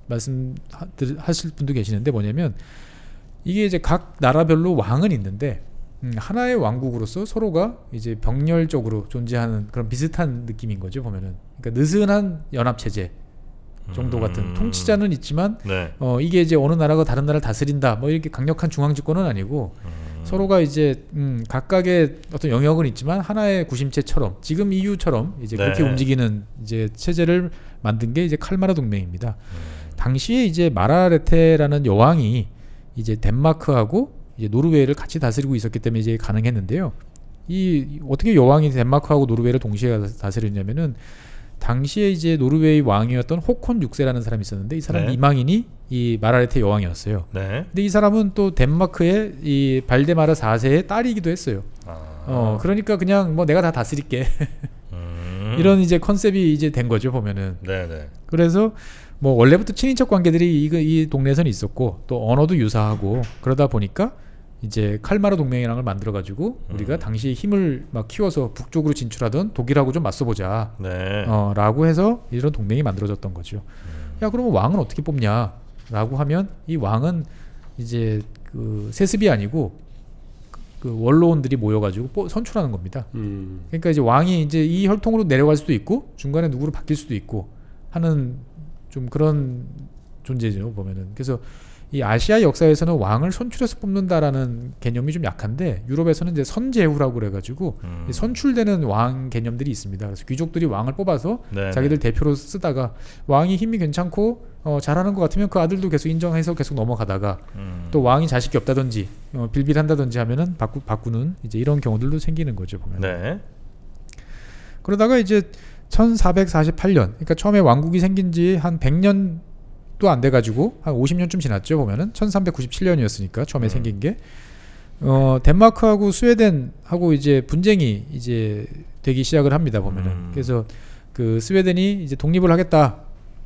말씀하실 분도 계시는데, 뭐냐면 이게 이제 각 나라별로 왕은 있는데 음, 하나의 왕국으로서 서로가 이제 병렬적으로 존재하는 그런 비슷한 느낌인 거죠, 보면은. 그러니까 느슨한 연합 체제 정도 같은, 음. 통치자는 있지만 네. 어 이게 이제 어느 나라가 다른 나라를 다스린다 뭐 이렇게 강력한 중앙 집권은 아니고 음. 서로가 이제 음, 각각의 어떤 영역은 있지만 하나의 구심체처럼 지금 이유처럼 이제 그렇게 네. 움직이는 이제 체제를 만든 게 이제 칼마르 동맹입니다. 음. 당시에 이제 마라레테라는 여왕이 이제 덴마크하고 이제 노르웨이를 같이 다스리고 있었기 때문에 이제 가능했는데요. 이 어떻게 여왕이 덴마크하고 노르웨이를 동시에 다스렸냐면은 당시에 이제 노르웨이 왕이었던 호콘 육 세라는 사람이 있었는데 이 사람 네. 이망인이 이 마라레테 여왕이었어요. 네. 근데 이 사람은 또 덴마크의 이 발데마르 사 세의 딸이기도 했어요. 아. 어 그러니까 그냥 뭐 내가 다 다스릴게 음. 이런 이제 컨셉이 이제 된 거죠, 보면은. 네네. 그래서 뭐 원래부터 친인척 관계들이 이, 이 동네에서는 있었고 또 언어도 유사하고 그러다 보니까 이제 칼마르 동맹이라는 걸 만들어 가지고 우리가 음. 당시 힘을 막 키워서 북쪽으로 진출하던 독일하고 좀 맞서보자 네. 어, 라고 해서 이런 동맹이 만들어졌던 거죠. 야, 그러면 왕은 어떻게 뽑냐 라고 하면 이 왕은 이제 그 세습이 아니고 그 원로원들이 모여가지고 뽑- 선출하는 겁니다. 음. 그러니까 이제 왕이 이제 이 혈통으로 내려갈 수도 있고 중간에 누구로 바뀔 수도 있고 하는 좀 그런 존재죠, 보면은. 그래서 이 아시아 역사에서는 왕을 선출해서 뽑는다라는 개념이 좀 약한데 유럽에서는 이제 선제후라고 그래가지고 음. 이 선출되는 왕 개념들이 있습니다. 그래서 귀족들이 왕을 뽑아서 네네. 자기들 대표로 쓰다가 왕이 힘이 괜찮고 어, 잘하는 것 같으면 그 아들도 계속 인정해서 계속 넘어가다가 음. 또 왕이 자식이 없다든지 어, 빌빌한다든지 하면은 바꾸, 바꾸는 이제 이런 경우들도 생기는 거죠, 보면. 네. 그러다가 이제 천사백사십팔 년, 그러니까 처음에 왕국이 생긴 지 한 백 년도 안 돼가지고 한 오십 년쯤 지났죠, 보면은. 천삼백구십칠 년이었으니까 처음에 음. 생긴 게. 어, 덴마크하고 스웨덴하고 이제 분쟁이 이제 되기 시작을 합니다 보면은. 음. 그래서 그 스웨덴이 이제 독립을 하겠다,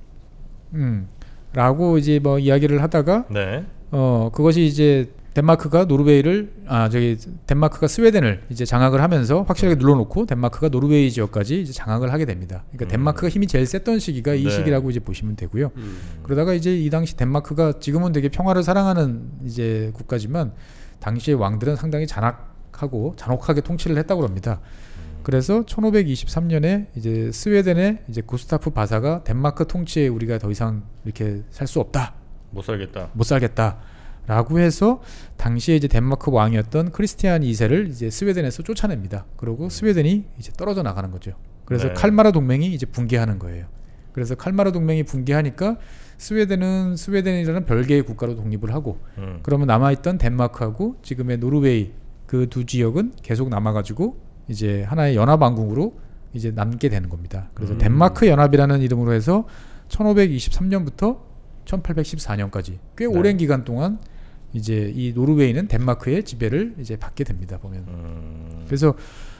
음, 라고 이제 뭐 이야기를 하다가 네. 어 그것이 이제 덴마크가 노르웨이를 아 저기 덴마크가 스웨덴을 이제 장악을 하면서 확실하게 눌러놓고 덴마크가 노르웨이 지역까지 이제 장악을 하게 됩니다. 그러니까 음. 덴마크가 힘이 제일 셌던 시기가 이 네. 시기라고 이제 보시면 되고요. 음. 그러다가 이제 이 당시 덴마크가 지금은 되게 평화를 사랑하는 이제 국가지만 당시의 왕들은 상당히 잔악하고 잔혹하게 통치를 했다고 합니다. 그래서 천오백이십삼 년에 이제 스웨덴의 이제 구스타프 바사가 덴마크 통치에 우리가 더 이상 이렇게 살 수 없다, 못 살겠다. 못 살겠다라고 해서 당시에 이제 덴마크 왕이었던 크리스티안 이 세를 이제 스웨덴에서 쫓아냅니다. 그리고 스웨덴이 이제 떨어져 나가는 거죠. 그래서 네. 칼마르 동맹이 이제 붕괴하는 거예요. 그래서 칼마르 동맹이 붕괴하니까 스웨덴은 스웨덴이라는 별개의 국가로 독립을 하고 음. 그러면 남아있던 덴마크하고 지금의 노르웨이 그 두 지역은 계속 남아가지고 이제 하나의 연합왕국으로 이제 남게 되는 겁니다. 그래서 음. 덴마크 연합이라는 이름으로 해서 천오백이십삼 년부터 천팔백십사 년까지 꽤 네. 오랜 기간 동안 이제 이 노르웨이는 덴마크의 지배를 이제 받게 됩니다. 보면. 음. 그래서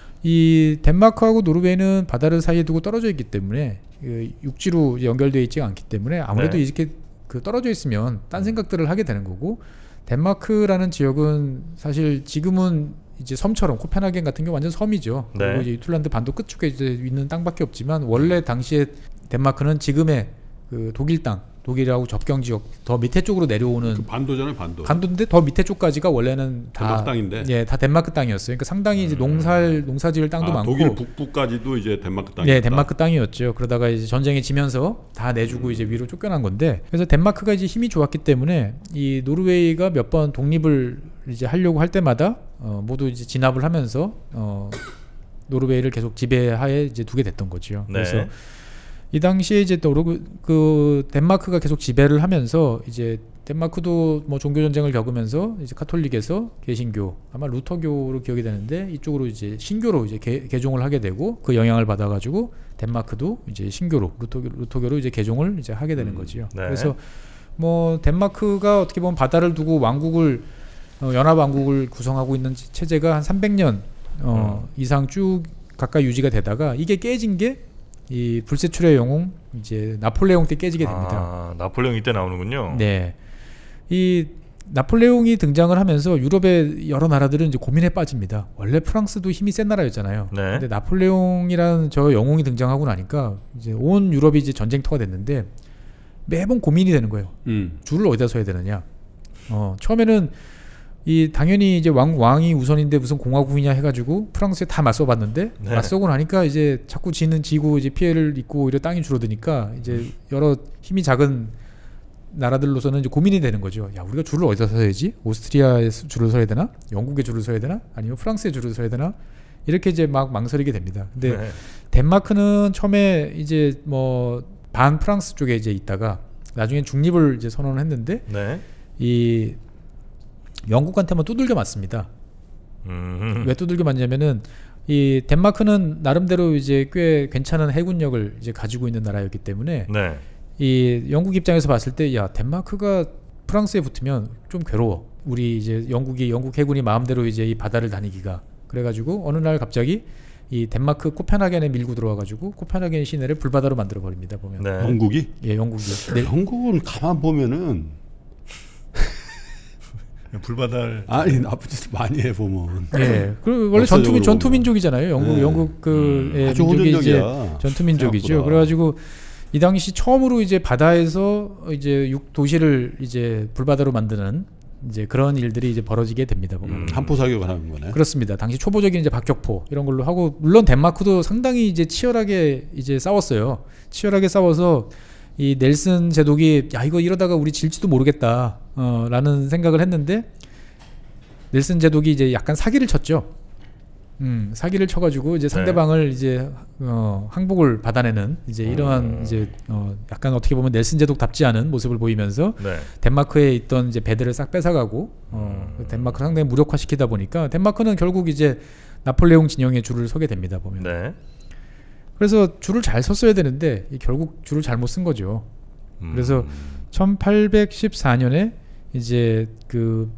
이 덴마크하고 노르웨이는 바다를 사이에 두고 떨어져 있기 때문에 그 육지로 연결되어 있지 않기 때문에 아무래도 네. 이렇게 그 떨어져 있으면 딴 생각들을 하게 되는 거고 덴마크라는 지역은 사실 지금은 이제 섬처럼 코펜하겐 같은 게 완전 섬이죠. 네. 그리고 이제 유틀란드 반도 끝쪽에 이제 있는 땅밖에 없지만 원래 당시에 덴마크는 지금의 그 독일 땅, 독일하고 접경 지역 더 밑에 쪽으로 내려오는 그 반도잖아요, 반도. 반도인데 더 밑에 쪽까지가 원래는 다 덴마크 땅인데. 예, 다 덴마크 땅이었어요. 그러니까 상당히 이제 음. 농살 농사지을 땅도 아, 많고 독일 북부까지도 이제 덴마크 땅이. 네, 덴마크 땅이었죠. 그러다가 이제 전쟁에 지면서 다 내주고 음. 이제 위로 쫓겨난 건데, 그래서 덴마크가 이제 힘이 좋았기 때문에 이 노르웨이가 몇 번 독립을 이제 하려고 할 때마다 어, 모두 이제 진압을 하면서 어, 노르웨이를 계속 지배하에 이제 두게 됐던 거죠. 네. 그래서 이 당시에 이제 또 그 덴마크가 계속 지배를 하면서 이제 덴마크도 뭐 종교 전쟁을 겪으면서 이제 카톨릭에서 개신교, 아마 루터교로 기억이 되는데 이쪽으로 이제 신교로 이제 개, 개종을 하게 되고 그 영향을 받아가지고 덴마크도 이제 신교로 루터교, 루터교로 이제 개종을 이제 하게 되는 거지요. 네. 그래서 뭐 덴마크가 어떻게 보면 바다를 두고 왕국을 어, 연합 왕국을 구성하고 있는 체제가 한 삼백 년 어, 음. 이상 쭉 가까이 유지가 되다가 이게 깨진 게 이 불세출의 영웅 이제 나폴레옹 때 깨지게 됩니다. 아, 나폴레옹 이때 나오는군요. 네, 이 나폴레옹이 등장을 하면서 유럽의 여러 나라들은 이제 고민에 빠집니다. 원래 프랑스도 힘이 센 나라였잖아요. 네. 근데 나폴레옹이라는 저 영웅이 등장하고 나니까 이제 온 유럽이 이제 전쟁터가 됐는데 매번 고민이 되는 거예요. 음. 줄을 어디다 서야 되느냐. 어, 처음에는 이 당연히 이제 왕 왕이 우선인데 무슨 공화국이냐 해가지고 프랑스에 다 맞서봤는데 네. 맞서고 나니까 이제 자꾸 지는 지고 이제 피해를 입고 오히려 땅이 줄어드니까 이제 여러 힘이 작은 나라들로서는 이제 고민이 되는 거죠. 야, 우리가 줄을 어디다 서야지? 오스트리아에 줄을 서야 되나? 영국에 줄을 서야 되나? 아니면 프랑스에 줄을 서야 되나? 이렇게 이제 막 망설이게 됩니다. 근데 네. 덴마크는 처음에 이제 뭐 반 프랑스 쪽에 이제 있다가 나중에 중립을 이제 선언을 했는데 네. 이 영국한테만 두들겨 맞습니다. 음. 왜 두들겨 맞냐면은 이 덴마크는 나름대로 이제 꽤 괜찮은 해군력을 이제 가지고 있는 나라였기 때문에 네. 이 영국 입장에서 봤을 때 야, 덴마크가 프랑스에 붙으면 좀 괴로워. 우리 이제 영국이 영국 해군이 마음대로 이제 이 바다를 다니기가. 그래가지고 어느 날 갑자기 이 덴마크 코펜하겐에 밀고 들어와가지고 코펜하겐 시내를 불바다로 만들어 버립니다. 보면. 네. 영국이? 예, 영국이. 네. 영국을 가만 보면은 불바다를 아니 나쁜 짓 많이 해 보면. 예. 그 원래 역사적으로 전투민 보면. 전투민족이잖아요. 영국 네. 영국 그 음, 예, 아주 민족이 이제 호전적이야. 전투민족이죠. 생각보다. 그래가지고 이 당시 처음으로 이제 바다에서 이제 육 도시를 이제 불바다로 만드는 이제 그런 일들이 이제 벌어지게 됩니다. 보면. 음. 한포 사격을 하는 거네. 그렇습니다. 당시 초보적인 이제 박격포 이런 걸로 하고 물론 덴마크도 상당히 이제 치열하게 이제 싸웠어요. 치열하게 싸워서 이 넬슨 제독이 야 이거 이러다가 우리 질지도 모르겠다 어, 라는 생각을 했는데 넬슨 제독이 이제 약간 사기를 쳤죠. 음, 사기를 쳐가지고 이제 상대방을 네. 이제 어, 항복을 받아내는 이제 이러한 음. 이제 어, 약간 어떻게 보면 넬슨 제독답지 않은 모습을 보이면서 네. 덴마크에 있던 이제 배들을 싹 뺏어가고 어, 음. 덴마크를 상당히 무력화시키다 보니까 덴마크는 결국 이제 나폴레옹 진영에 줄을 서게 됩니다. 보면. 네. 그래서 줄을 잘 섰어야 되는데 결국 줄을 잘못 쓴 거죠. 음. 그래서 천팔백십사 년에 이제 그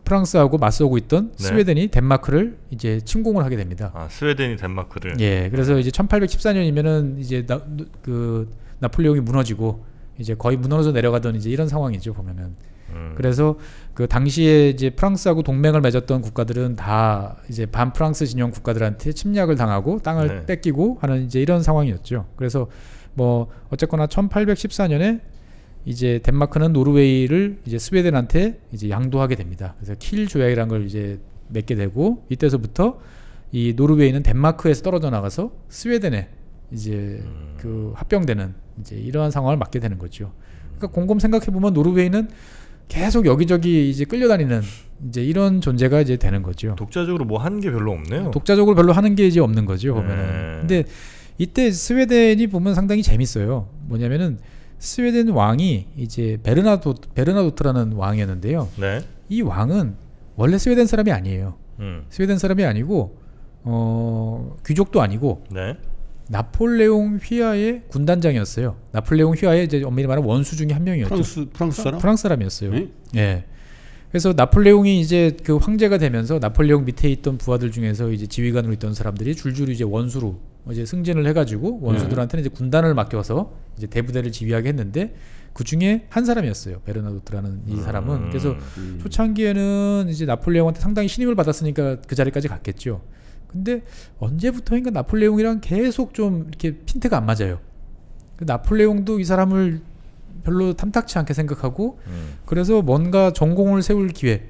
프랑스하고 맞서고 있던 네. 스웨덴이 덴마크를 이제 침공을 하게 됩니다. 아, 스웨덴이 덴마크를. 예, 그래서 이제 천팔백십사 년이면은 이제 나, 그 나폴레옹이 무너지고 이제 거의 무너져 내려가던 이제 이런 상황이죠 보면은. 음. 그래서 그 당시에 이제 프랑스하고 동맹을 맺었던 국가들은 다 이제 반 프랑스 진영 국가들한테 침략을 당하고 땅을 네. 뺏기고 하는 이제 이런 상황이었죠. 그래서 뭐 어쨌거나 천팔백십사 년에 이제 덴마크는 노르웨이를 이제 스웨덴한테 이제 양도하게 됩니다. 그래서 킬 조약이라는 걸 이제 맺게 되고 이때서부터 이 노르웨이는 덴마크에서 떨어져 나가서 스웨덴에 이제 음. 그 합병되는 이제 이러한 상황을 맞게 되는 거죠. 그러니까 곰곰 생각해 보면 노르웨이는 계속 여기저기 이제 끌려다니는 이제 이런 존재가 이제 되는 거죠. 독자적으로 뭐 하는 게 별로 없네요. 독자적으로 별로 하는 게 이제 없는 거죠 보면은. 네. 근데 이때 스웨덴이 보면 상당히 재밌어요. 뭐냐면은 스웨덴 왕이 이제 베르나도 베르나도트라는 왕이었는데요. 네. 이 왕은 원래 스웨덴 사람이 아니에요. 음. 스웨덴 사람이 아니고 어, 귀족도 아니고 네. 나폴레옹 휘하의 군단장이었어요. 나폴레옹 휘하의 이제 엄밀히 말하면 원수 중에 한 명이었죠. 프랑스 프랑스 사람? 프랑스 사람이었어요. 네? 예. 그래서 나폴레옹이 이제 그 황제가 되면서 나폴레옹 밑에 있던 부하들 중에서 이제 지휘관으로 있던 사람들이 줄줄이 이제 원수로 이제 승진을 해가지고 원수들한테는 이제 군단을 맡겨서 이제 대부대를 지휘하게 했는데 그 중에 한 사람이었어요. 베르나도트라는 이 사람은. 음. 그래서 음. 초창기에는 이제 나폴레옹한테 상당히 신임을 받았으니까 그 자리까지 갔겠죠. 근데 언제부터인가 나폴레옹이랑 계속 좀 이렇게 핀트가 안 맞아요. 그 나폴레옹도 이 사람을 별로 탐탁치 않게 생각하고 음. 그래서 뭔가 전공을 세울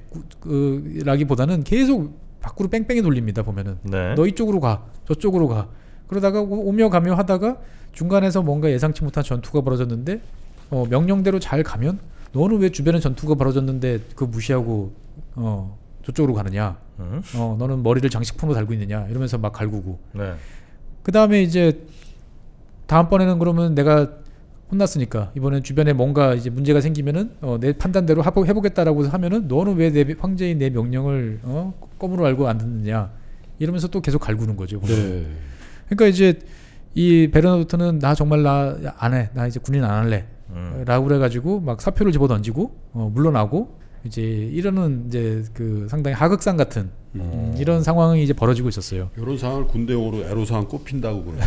기회라기보다는 계속 밖으로 뺑뺑이 돌립니다. 보면은 네. 너 이쪽으로 가 저쪽으로 가 그러다가 오- 오며 가며 하다가 중간에서 뭔가 예상치 못한 전투가 벌어졌는데 어, 명령대로 잘 가면 너는 왜 주변에 전투가 벌어졌는데 그 무시하고 어, 저쪽으로 가느냐 음. 어, 너는 머리를 장식품으로 달고 있느냐 이러면서 막 갈구고 네. 그 다음에 이제 다음번에는 그러면 내가 혼났으니까 이번엔 주변에 뭔가 이제 문제가 생기면은 어, 내 판단대로 하보, 해보겠다라고 하면은 너는 왜 내 황제인 내 명령을 어, 껌으로 알고 안 듣느냐 이러면서 또 계속 갈구는 거죠. 네. 그러니까 이제 이 베르나도트는 나 정말 나 안 해, 나 이제 군인 안 할래, 음. 라고 그래가지고 막 사표를 집어 던지고 어, 물러나고 이제 이러는 이제 그 상당히 하극상 같은 음, 이런 상황이 이제 벌어지고 있었어요. 이런 상황을 군대용으로 애로사항 꼽힌다고 그러죠.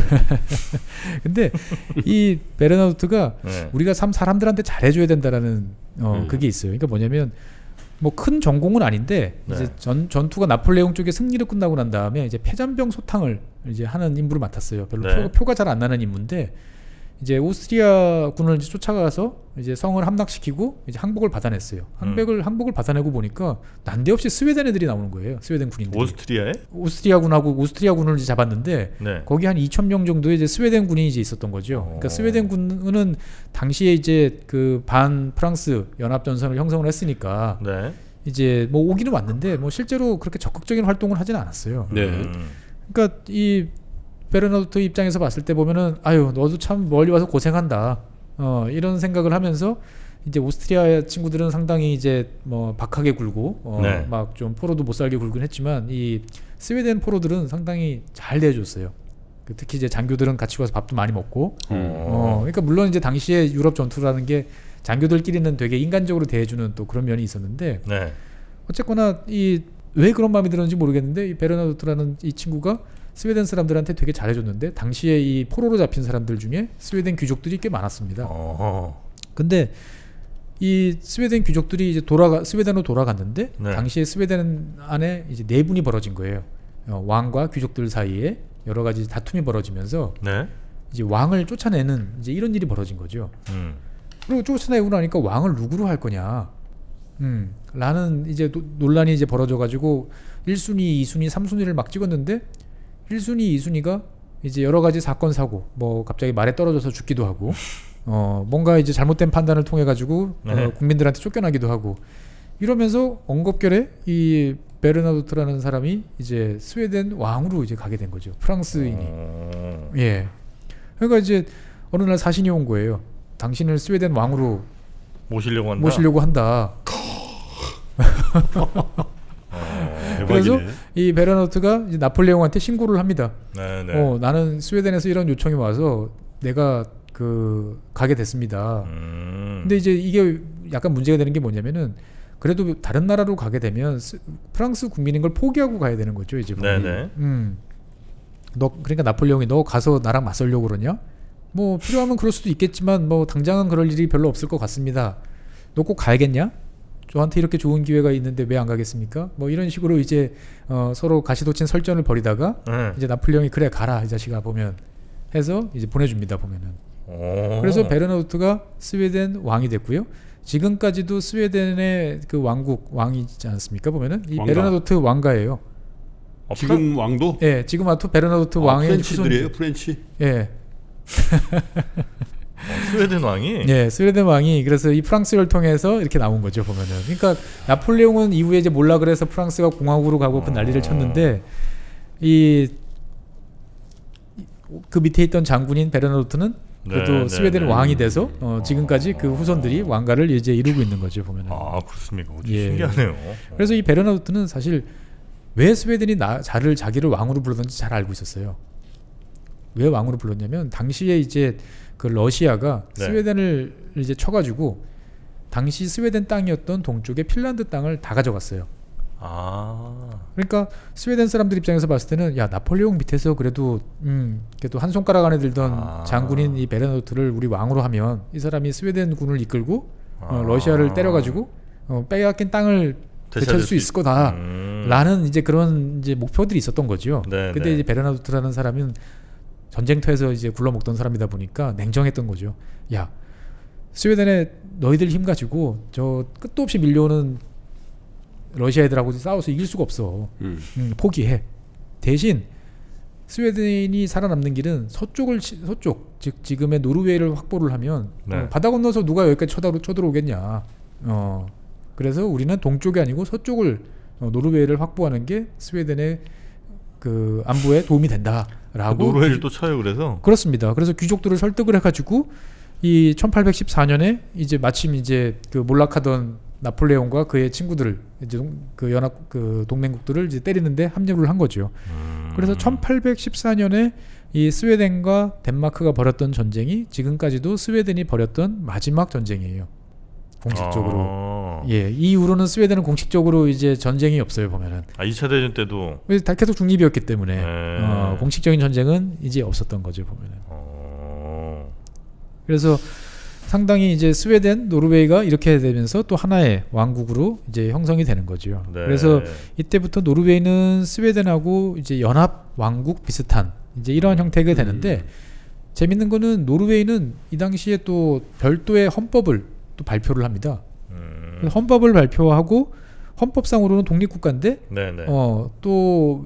근데 이 베르나도트가 네. 우리가 참 사람들한테 잘해줘야 된다라는 어, 음. 그게 있어요. 그러니까 뭐냐면 뭐 큰 전공은 아닌데 네. 이제 전 전투가 나폴레옹 쪽에 승리를 끝나고 난 다음에 이제 패잔병 소탕을 이제 하는 임무를 맡았어요. 별로 네. 표, 표가 잘 안 나는 임무인데 이제 오스트리아 군을 이제 쫓아가서 이제 성을 함락시키고 이제 항복을 받아냈어요. 항백을 항복을 받아내고 보니까 난데없이 스웨덴 애들이 나오는 거예요. 스웨덴 군인들이. 오스트리아에? 오스트리아 군하고 오스트리아 군을 이제 잡았는데 네. 거기 한 이천 명 정도의 이제 스웨덴 군인이 이제 있었던 거죠. 그러니까 오. 스웨덴 군은 당시에 이제 그 반 프랑스 연합 전선을 형성을 했으니까 네. 이제 뭐 오기는 왔는데 뭐 실제로 그렇게 적극적인 활동을 하지는 않았어요. 네. 음. 그러니까 이 베르나도트 입장에서 봤을 때 보면은 아유 너도 참 멀리 와서 고생한다. 어 이런 생각을 하면서 이제 오스트리아 친구들은 상당히 이제 뭐 박하게 굴고 어 네. 막 좀 포로도 못 살게 굴긴 했지만 이 스웨덴 포로들은 상당히 잘 대해줬어요. 그 특히 이제 장교들은 같이 와서 밥도 많이 먹고 어 그러니까 물론 이제 당시에 유럽 전투라는 게 장교들끼리는 되게 인간적으로 대해주는 또 그런 면이 있었는데 네. 어쨌거나 이 왜 그런 마음이 들었는지 모르겠는데 이 베르나도트라는 이 친구가 스웨덴 사람들한테 되게 잘해줬는데 당시에 이 포로로 잡힌 사람들 중에 스웨덴 귀족들이 꽤 많았습니다. 어허. 근데 이 스웨덴 귀족들이 이제 돌아가 스웨덴으로 돌아갔는데 네. 당시에 스웨덴 안에 이제 내분이 벌어진 거예요. 어, 왕과 귀족들 사이에 여러 가지 다툼이 벌어지면서 네. 이제 왕을 쫓아내는 이제 이런 일이 벌어진 거죠. 음. 그리고 쫓아내고 나니까 왕을 누구로 할 거냐. 음, 라는 이제 노, 논란이 이제 벌어져가지고 일 순위, 이 순위, 삼 순위를 막 찍었는데 일 순위, 이 순위가 이제 여러 가지 사건 사고 뭐 갑자기 말에 떨어져서 죽기도 하고 어 뭔가 이제 잘못된 판단을 통해 가지고 네. 어, 국민들한테 쫓겨나기도 하고 이러면서 엉겁결에 이 베르나도트라는 사람이 이제 스웨덴 왕으로 이제 가게 된 거죠. 프랑스인이. 어. 예. 그러니까 이제 어느 날 사신이 온 거예요. 당신을 스웨덴 왕으로 모시려고 한다. 모시려고 한다. 어. 그래서 대박이네. 이 베르나도트가 이제 나폴레옹한테 신고를 합니다. 네, 네. 어, 나는 스웨덴에서 이런 요청이 와서 내가 그 가게 됐습니다. 음. 근데 이제 이게 약간 문제가 되는 게 뭐냐면은 그래도 다른 나라로 가게 되면 스, 프랑스 국민인 걸 포기하고 가야 되는 거죠 이제. 네네. 음, 너 그러니까 나폴레옹이 너 가서 나랑 맞설려고 그러냐? 뭐 필요하면 그럴 수도 있겠지만 뭐 당장은 그럴 일이 별로 없을 것 같습니다. 너 꼭 가야겠냐? 저한테 이렇게 좋은 기회가 있는데 왜 안 가겠습니까? 뭐 이런 식으로 이제 어, 서로 가시도친 설전을 벌이다가 네. 이제 나폴레옹이 그래 가라 이 자식아 보면 해서 이제 보내줍니다 보면은. 오. 그래서 베르나르트가 스웨덴 왕이 됐고요. 지금까지도 스웨덴의 그 왕국 왕이지 않습니까? 보면은 이 왕가. 베르나르트 왕가예요. 아, 지금 왕도 예, 지금 아토 베르나르트 아, 왕의 프렌치들이에요, 후손. 프렌치. 예, 어, 스웨덴 왕이. 예, 스웨덴 왕이 그래서 이 프랑스를 통해서 이렇게 나온 거죠 보면은. 그러니까 나폴레옹은 이후에 이제 몰라 그래서 프랑스가 공화국으로 가고 그 난리를 쳤는데 이 그 밑에 있던 장군인 베르나르트는 그래도 네, 네, 스웨덴 네. 왕이 돼서 어, 지금까지 그 후손들이 왕가를 이제 이루고 있는 거죠 보면은. 아 그렇습니까? 어, 예. 신기하네요. 그래서 이 베르나르트는 사실 왜 스웨덴이 나, 자를 자기를 왕으로 불렀는지 잘 알고 있었어요. 왜 왕으로 불렀냐면 당시에 이제 그 러시아가 네. 스웨덴을 이제 쳐가지고 당시 스웨덴 땅이었던 동쪽의 핀란드 땅을 다 가져갔어요. 아. 그러니까 스웨덴 사람들 입장에서 봤을 때는 야 나폴레옹 밑에서 그래도 음 그래도 한 손가락 안에 들던 아. 장군인 이 베르나르트를 우리 왕으로 하면 이 사람이 스웨덴 군을 이끌고 어, 아. 러시아를 때려가지고 어, 빼앗긴 땅을 되찾을 수 있을 거다. 음. 라는 이제 그런 이제 목표들이 있었던 거죠. 네, 근데 네. 이제 베르나르트라는 사람은 전쟁터에서 이제 굴러먹던 사람이다 보니까 냉정했던 거죠. 야, 스웨덴에 너희들 힘 가지고 저 끝도 없이 밀려오는 러시아 애들하고 싸워서 이길 수가 없어. 음. 음, 포기해. 대신 스웨덴이 살아남는 길은 서쪽을 치- 서쪽 즉 지금의 노르웨이를 확보를 하면 네. 어, 바다 건너서 누가 여기까지 쳐들어, 쳐들어오겠냐. 어, 그래서 우리는 동쪽이 아니고 서쪽을 어, 노르웨이를 확보하는 게 스웨덴의 그 안보에 도움이 된다라고. 노르웨이를 또 쳐요 그래서. 그렇습니다. 그래서 귀족들을 설득을 해가지고 이 천팔백십사 년에 이제 마침 이제 그 몰락하던 나폴레옹과 그의 친구들을 이제 동, 그 연합 그 동맹국들을 이제 때리는데 합류를 한 거죠. 음. 그래서 천팔백십사 년에 이 스웨덴과 덴마크가 벌였던 전쟁이 지금까지도 스웨덴이 벌였던 마지막 전쟁이에요. 공식적으로. 아. 예, 이 이후로는 스웨덴은 공식적으로 이제 전쟁이 없어요 보면은. 아 이 차 대전 때도. 왜 다 계속 중립이었기 때문에 네. 어, 공식적인 전쟁은 이제 없었던 거죠 보면은. 어. 그래서 상당히 이제 스웨덴, 노르웨이가 이렇게 되면서 또 하나의 왕국으로 이제 형성이 되는 거죠. 네. 그래서 이때부터 노르웨이는 스웨덴하고 이제 연합 왕국 비슷한 이제 이러한 형태가 되는데 재밌는 거는 노르웨이는 이 당시에 또 별도의 헌법을 또 발표를 합니다. 음. 그래서 헌법을 발표하고 헌법상으로는 독립국가인데 네네. 어, 또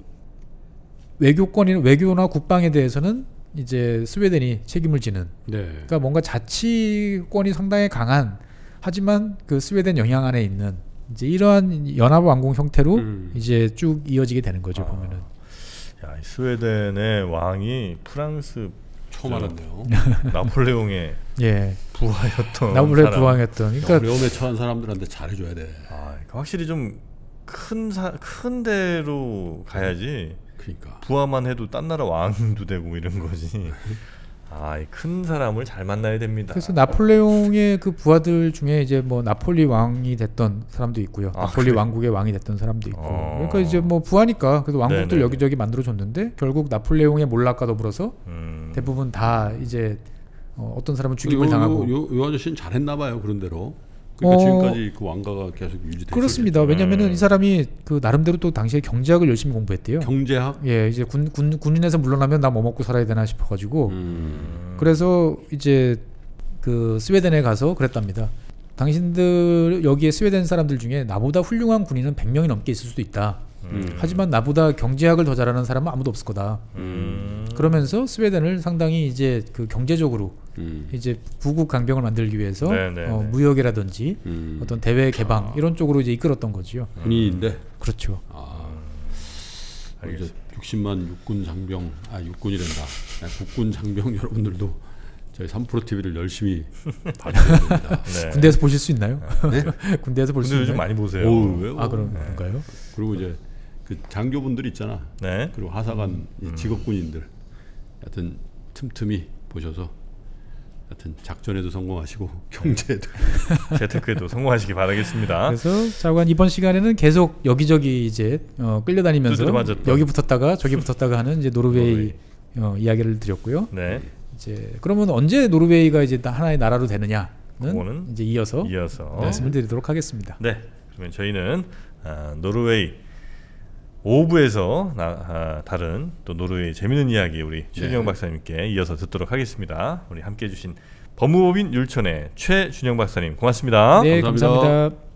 외교권이 외교나 국방에 대해서는 이제 스웨덴이 책임을 지는. 네. 그러니까 뭔가 자치권이 상당히 강한 하지만 그 스웨덴 영향 안에 있는 이제 이러한 연합 왕국 형태로 음. 이제 쭉 이어지게 되는 거죠 아. 보면은. 야, 이 스웨덴의 왕이 프랑스 처음 알았네요. 나폴레옹의 예. 부하였던 나폴레 사람. 부왕이었던. 그러니까 어려움에 처한 사람들한테 잘해줘야 돼. 아, 그러니까 확실히 좀 큰 큰 데로 가야지. 그러니까. 부하만 해도 딴 나라 왕도 되고 이런 거지. 아, 이 큰 사람을 잘 만나야 됩니다. 그래서 나폴레옹의 그 부하들 중에 이제 뭐 나폴리 왕이 됐던 사람도 있고요. 아, 나폴리 그래요? 왕국의 왕이 됐던 사람도 있고. 어. 그러니까 이제 뭐 부하니까 그래도 왕국들 네네. 여기저기 만들어 줬는데 결국 나폴레옹의 몰락과 더불어서 음. 대부분 다 이제 어, 어떤 사람은 요, 죽임을 당하고. 요, 요, 요 아저씨는 잘했나 봐요 그런 대로. 그러니까 어, 지금까지 그 왕가가 계속 유지되고. 그렇습니다. 왜냐면은 이 사람이 그 나름대로 또 당시에 경제학을 열심히 공부했대요. 경제학. 예, 이제 군, 군 군인에서 물러나면 나 뭐 먹고 살아야 되나 싶어가지고 음. 그래서 이제 그 스웨덴에 가서 그랬답니다. 당신들 여기에 스웨덴 사람들 중에 나보다 훌륭한 군인은 백 명이 넘게 있을 수도 있다. 음. 하지만 나보다 경제학을 더 잘하는 사람은 아무도 없을 거다. 음. 그러면서 스웨덴을 상당히 이제 그 경제적으로 음. 이제 부국 강병을 만들기 위해서 네네네. 어, 무역이라든지 음. 어떤 대외 개방 이런 쪽으로 이제 이끌었던 거지요. 군인인데. 그렇죠. 아. 이제 알겠습니다. 육십만 육군 장병, 아 육군이란다. 아, 국군 장병 여러분들도 저희 삼프로 티비를 열심히 봐주셔야 됩니다. 네. 군대에서 보실 수 있나요? 네? 군대에서 볼 수 근데 있나요? 요즘 많이 보세요. 오, 왜요? 아 그런 건가요? 그리고 이제 그 장교분들 있잖아. 네. 그리고 하사관 이 직업군인들, 하여튼 틈틈이 보셔서 하여튼 작전에도 성공하시고 경제에도 재테크에도 성공하시기 바라겠습니다. 그래서 자관 이번 시간에는 계속 여기저기 이제 어, 끌려다니면서 두드려 맞았던. 여기 붙었다가 저기 붙었다가 하는 이제 노르웨이, 노르웨이. 어, 이야기를 드렸고요. 네. 이제 그러면 언제 노르웨이가 이제 하나의 나라로 되느냐는 그거는 이제 이어서 이어서 말씀을 드리도록 하겠습니다. 네. 그러면 저희는 아, 노르웨이 오 부에서 나, 아, 다른 또 노르웨이 재밌는 이야기 우리 최준영 네. 박사님께 이어서 듣도록 하겠습니다. 우리 함께해 주신 법무법인 율촌의 최준영 박사님 고맙습니다. 네, 감사합니다. 감사합니다.